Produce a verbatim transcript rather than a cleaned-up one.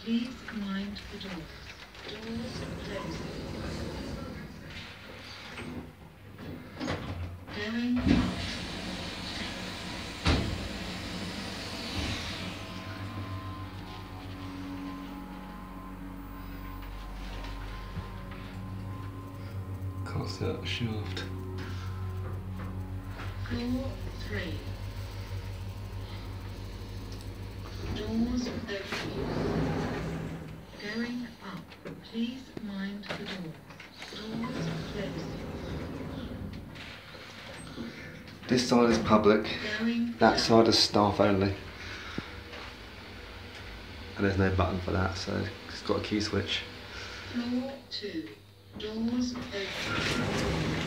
Please mind the doors. Doors closing. Going up. Can't see out the shaft. Floor three. Doors open. Going up. Please mind the doors. Doors closing. This side is public, Going that down. side is staff only. And there's no button for that, so it's got a key switch. Floor two. Doors open.